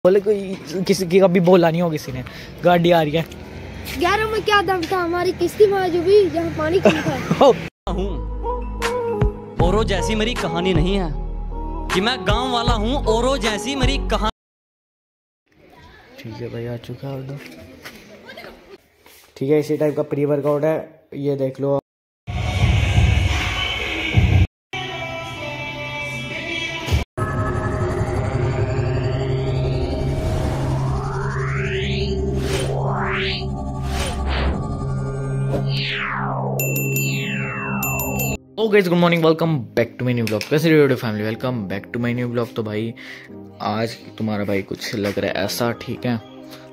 बोले कोई किसी की कभी बोला नहीं हो किसी ने। गाड़ी आ रही है। 11 में क्या दम था हमारी किश्ती में जो भी जहाँ पानी कम था। हूँ औरों जैसी मेरी कहानी नहीं है कि मैं गांव वाला हूँ। औरों जैसी मेरी कहानी। ठीक है भाई, आ चुका है ऑर्डर। ठीक है, इसी टाइप का प्री वर्कआउट है, ये देख लो। Oh guys, good morning, welcome back to my new blog. कैसे हो family, welcome back to my new blog. तो भाई आज तुम्हारा भाई कुछ लग रहा है ऐसा, ठीक है,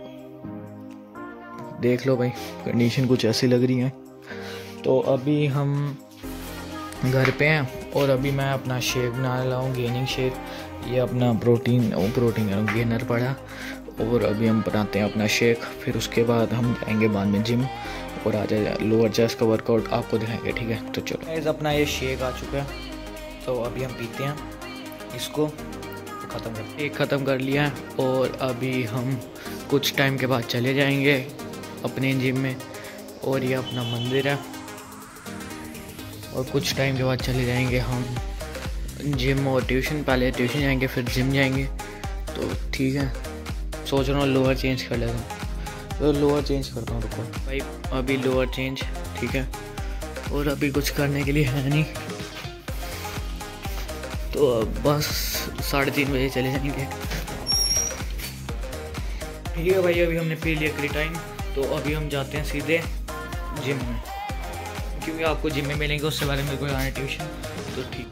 देख लो भाई, कंडीशन कुछ ऐसी लग रही है। तो अभी हम घर पे हैं और अभी मैं अपना शेक बना रहा हूँ, गेनिंग शेक। ये अपना प्रोटीन गेनर पड़ा और अभी हम बनाते हैं अपना शेक। फिर उसके बाद हम जाएंगे बाद में जिम और आ जाए लोअर चेस्ट का वर्कआउट आपको दिखाएंगे। ठीक है, तो चलो गाइस, अपना ये शेक आ चुका है तो अभी हम पीते हैं इसको। ख़त्म कर लिया है और अभी हम कुछ टाइम के बाद चले जाएंगे अपने जिम में। और ये अपना मंदिर है और कुछ टाइम के बाद चले जाएंगे हम जिम और ट्यूशन। पहले ट्यूशन जाएंगे फिर जिम जाएंगे। तो ठीक है, सोच रहा हूँ लोअर चेंज कर लेता हूँ, तो लोअर चेंज करता हूँ। रुको भाई, अभी लोअर चेंज, ठीक है। और अभी कुछ करने के लिए है नहीं, तो अब बस 3:30 बजे चले जाएंगे। ठीक है भाई, अभी हमने पी लिया क्रिएटाइन, तो अभी हम जाते हैं सीधे जिम में, क्योंकि आपको जिम में मिलेंगे उससे पहले मेरे को आना है ट्यूशन। तो ठीक,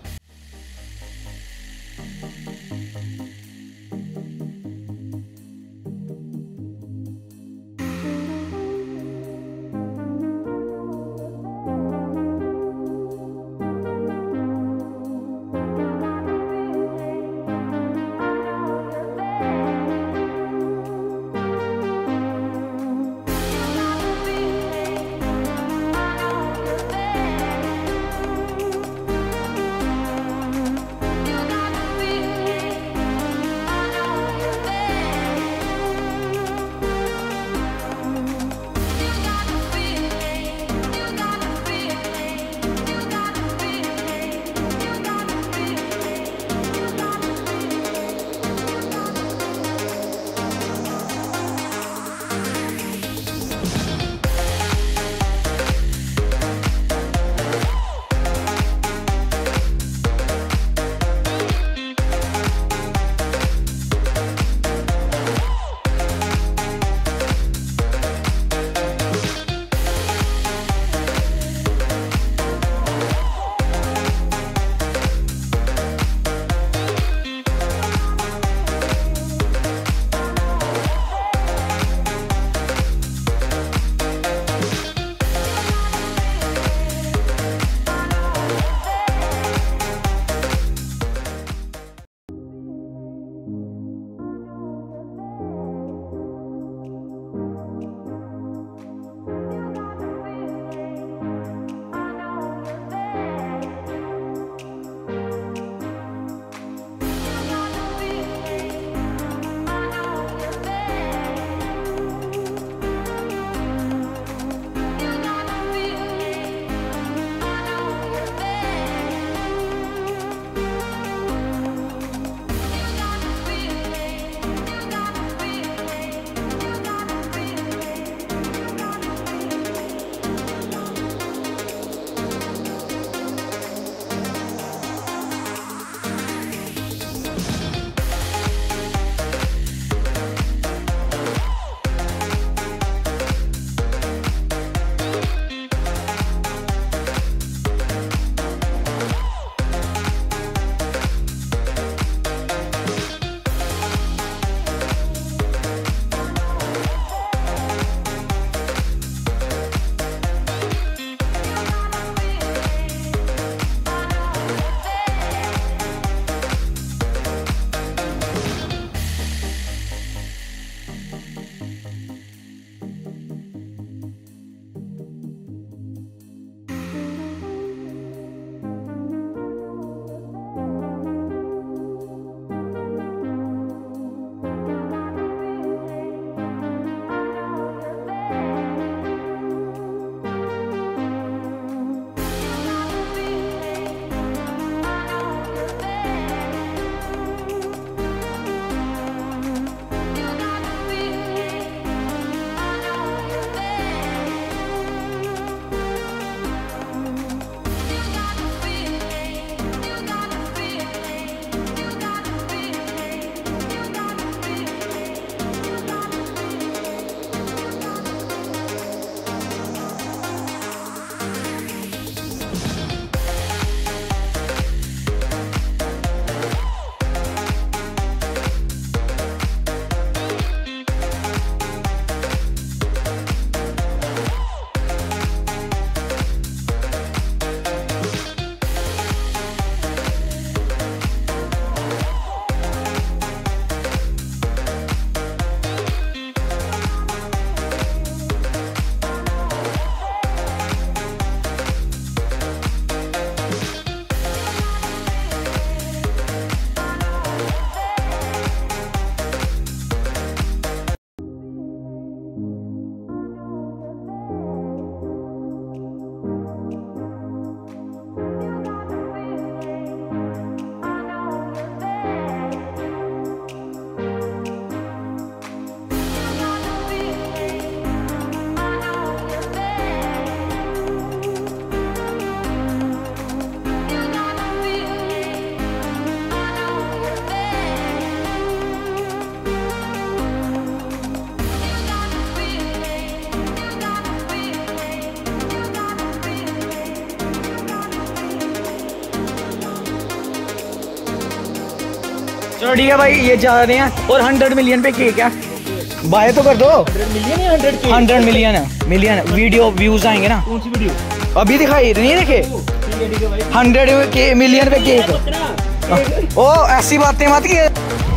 चलो ठीक है भाई, ये जा रहे हैं और 100 मिलियन पे केक है, बाय तो कर दो। 100 मिलियन वीडियो व्यूज आएंगे ना। कौन सी वीडियो? अभी दिखाई नहीं देखे? 100 मिलियन पे केक। ओ ऐसी बातें मत किए।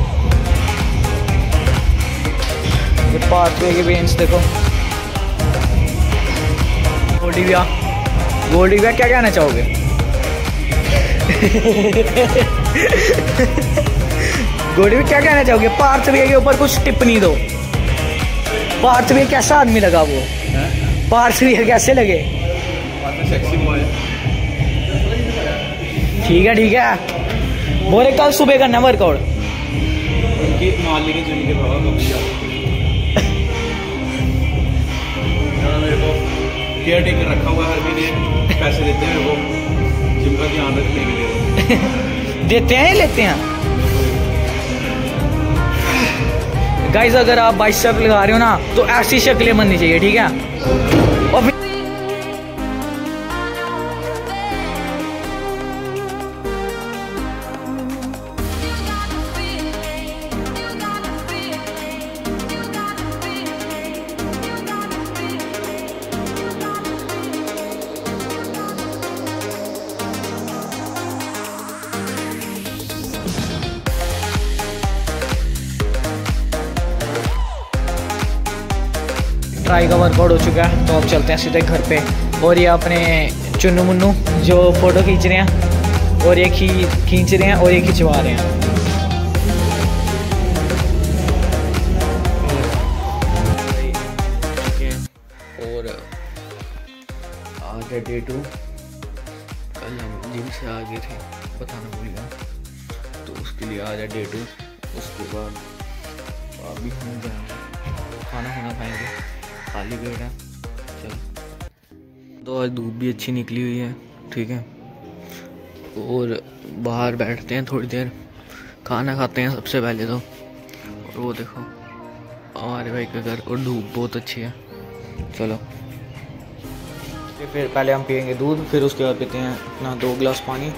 पाथवे के बेंच देखो। गोल्डी भैया क्या कहना चाहोगे? गोल्डी भैया क्या कहना चाहोगे? पार्थ भैया के ऊपर कुछ टिप्पणी दो। पार्थ भैया कैसा आदमी लगा वो? पार्थ भैया कैसे लगे? ठीक है बोले कल सुबह करना वर्कआउट। केयर टेकर रखा हुआ है, हर महीने पैसे देते हैं वो जिम का ध्यान रखने के लिए। देते हैं लेते हैं। गाइस अगर आप बाइसेप लगा रहे हो ना तो ऐसी शक्लें बननी चाहिए, ठीक है? और ट्राई का वर्कआउट हो चुका है, तो अब चलते हैं सीधे घर पे। और ये अपने चुन्नू मुन्नू जो फोटो खींच रहे हैं, और ये खींच रहे हैं और ये खिंचवा रहे हैं। और आज है डे 2। कल हम जिम से आ गए थे, बताना भूल गया, तो उसके लिए आज है डे 2। उसके बाद अभी हम खाना खाएंगे, खाली पेट है। चलो तो आज धूप भी अच्छी निकली हुई है, ठीक है? और बाहर बैठते हैं थोड़ी देर, खाना खाते हैं सबसे पहले तो। और वो देखो हमारे भाई का घर, और धूप बहुत अच्छी है। चलो फिर पहले हम पियेंगे दूध, फिर उसके बाद पीते हैं अपना 2 गिलास पानी।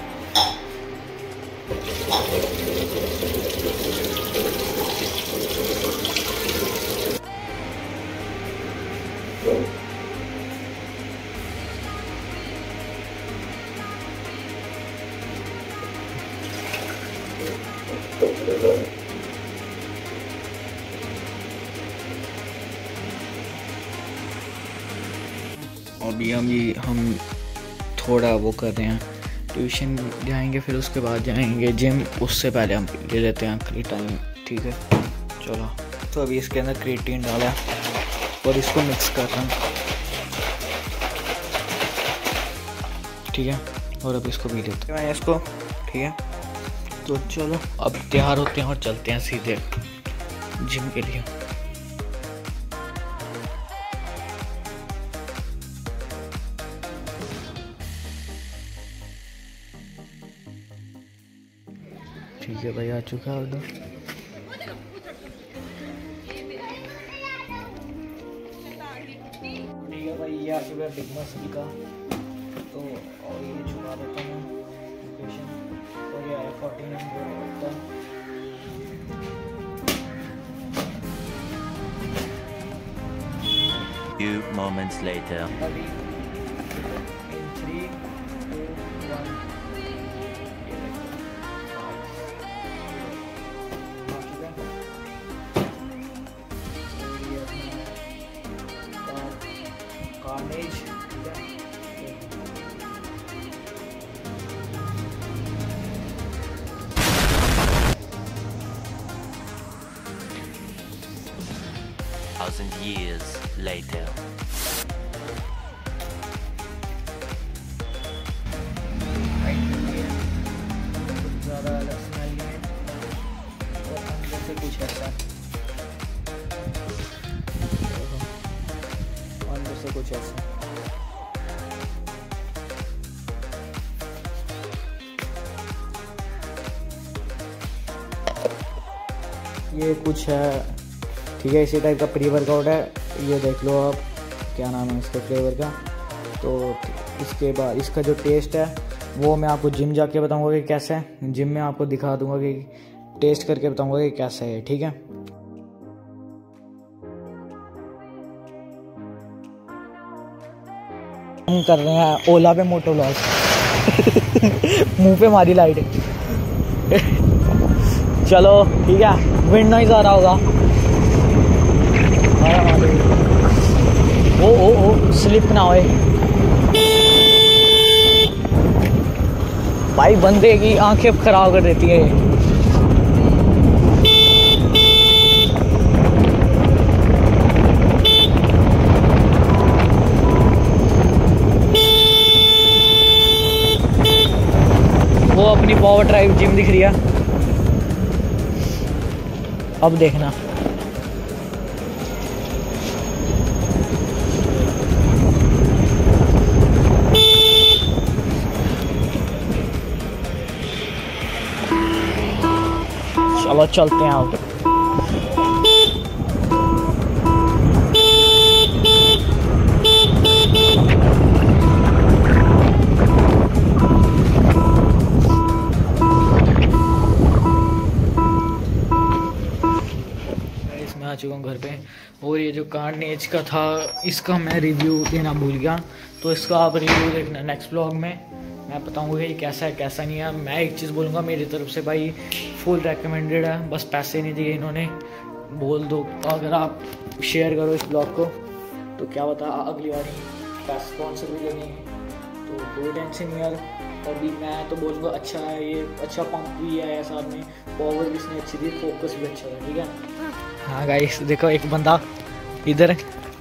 अभी हम थोड़ा वो कर रहे हैं, ट्यूशन जाएंगे, फिर उसके बाद जाएंगे जिम। उससे पहले हम ले लेते हैं क्रिएटिन, ठीक है? चलो तो अभी इसके अंदर क्रिएटिन डाला है और इसको मिक्स कर रहा हूँ, ठीक है? और अब इसको पी लेते हैं इसको, ठीक है? तो चलो अब तैयार होते हैं और चलते हैं सीधे जिम के लिए। ठीक है भाई, आ चुका है उधर। ठीक है भाई, ये आ चुका है बिग मस्ल का। तो और ये छुपा देता हूँ लोकेशन, और ये आया 1400 का। Few moments later. अभी in 3, 2, 1 Carnage, Thousand years later. ज़्यादा अलग स्मेल है और अंदर से कुछ ऐसा, अंदर से कुछ ऐसा। ये कुछ है, ठीक है? इसी टाइप का प्री वर्कआउट है, ये देख लो आप, क्या नाम है इसके फ्लेवर का। तो इसके बाद इसका जो टेस्ट है वो मैं आपको जिम जाके बताऊंगा कि कैसा है। जिम में आपको दिखा दूंगा कि टेस्ट करके बताऊंगा कि कैसा है, ठीक है। हम कर रहे हैं ओला पे मोटो व्लॉग। मुंह पे मारी लाइट। चलो ठीक है, विंड नॉइज आ रहा होगा। ओ स्लिप ना होए भाई, बंदे की आंखें खराब कर देती है। वो अपनी पावर ड्राइव जिम दिख रही है, अब देखना। चलो चलते हैं अब। इसमें आ चुका हूँ घर पे, और ये जो कार्नेज का था इसका मैं रिव्यू देना भूल गया, तो इसका आप रिव्यू देखना नेक्स्ट ब्लॉग में। मैं बताऊंगा कि कैसा है कैसा नहीं है। मैं एक चीज़ बोलूँगा मेरी तरफ से भाई, फुल रेकमेंडेड है, बस पैसे नहीं दिए इन्होंने। बोल दो अगर आप शेयर करो इस ब्लॉग को तो क्या बता अगली बार पैसे स्पॉन्सर भी लेंगे, तो कोई टेंशन नहीं यार। अभी मैं तो बोलूँगा अच्छा है, ये अच्छा पंप भी है साथ में, पावर भी इसने अच्छी दी, फोकस भी अच्छा है, ठीक है। हाँ गाइस देखो एक बंदा इधर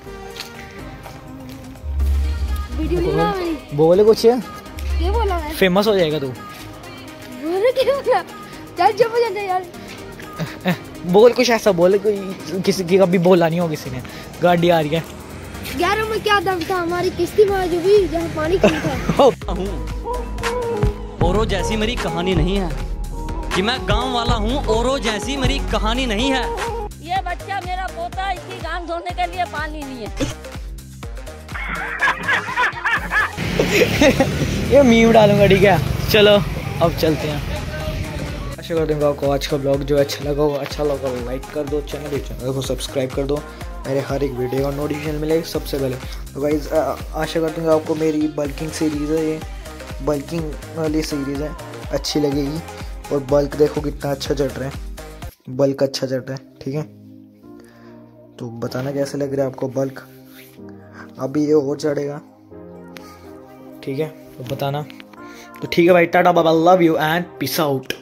बोले कुछ क्या बोला मैं? फेमस हो जाएगा तू। बोले क्या बोला? चल जब जाते यार। बोल कुछ ऐसा बोले, कोई किसी की कभी बोला नहीं हो किसी ने। गाड़ी आ रही है। 11 में क्या दम था हमारी किश्ती में जो भी जहाँ पानी कम था। औरों जैसी मेरी कहानी नहीं है कि मैं गांव वाला हूँ, औरों जैसी मेरी कहानी नहीं है। ये बच्चा मेरा पोता, इसकी गांव धोने के लिए पानी नहीं है। ये मीम डालूंगा, ठीक है। चलो अब चलते हैं। आशा करते हैं आपको आज का ब्लॉग जो अच्छा लगा हो, लाइक कर दो, चैनल को सब्सक्राब कर दो, मेरे हर एक वीडियो का नोटिफिकेशन मिलेगा सबसे पहले। तो गाइस आशा करते हैं आपको मेरी बल्किंग सीरीज़ है, ये बल्किंग वाली सीरीज़ है, अच्छी लगेगी। और बल्क देखो कितना अच्छा चढ़ रहा है, बल्क अच्छा चढ़ रहा है, ठीक है। तो बताना कैसे लग रहा है आपको बल्क। अभी ये और चढ़ेगा, ठीक है, तो बताना। तो ठीक है भाई, tata bye bye, love you and peace out.